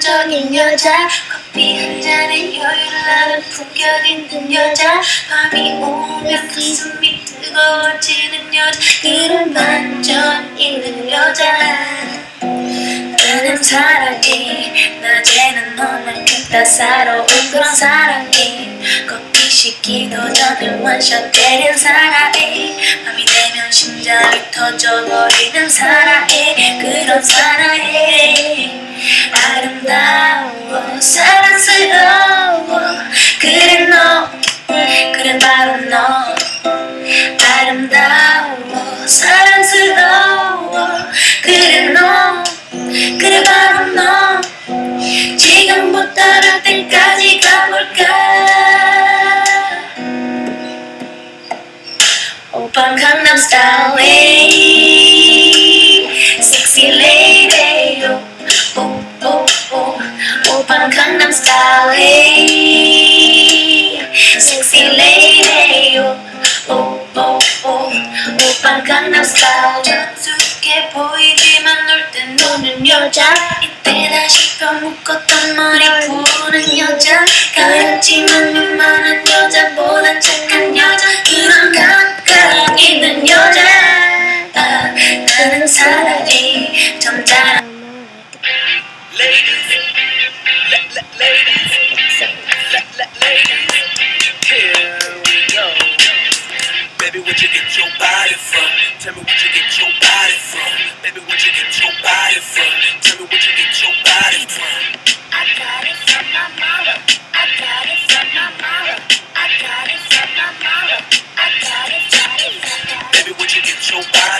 매력적인 여자 커피 한 잔에 여유를 하는 품격 있는 여자 밤이 오면 가슴이 뜨거워지는 여자 그런 반전 있는 여자 나는 사랑해 낮에는 너만큼 따사로운 그런 사랑해 커피 식기도 전에 원샷 때린 사랑해 밤이 되면 심장이 터져버리는 사랑해 그런 사랑해 아름다워 사랑스러워 그래 너 그래 바로 너 아름다워 사랑스러워 그래 너 그래 바로 너 지금부터 날 때까지 가볼까 오빤 강남 스타일 섹시 레이디 오빤 강남 스타일 섹시 레이디 오빤 강남 스타일 전숙해 보이지만 놀 땐 노는 여자 이때 다시 펴묶었던 머리 푸는 여자 가렸지만 요만한 여자보단 착한 여자 그런 감각 있는 여자 나는 사랑해 점잖은 Ladies, here we go. Baby, where'd you get your body from? Tell me where'd you get your body from? Baby, where'd you get your body from? Tell me where'd you get your body from? I got it from my mama. I got it from my mama. I got it from my mama. I got it from my mama. Baby, where'd you get your body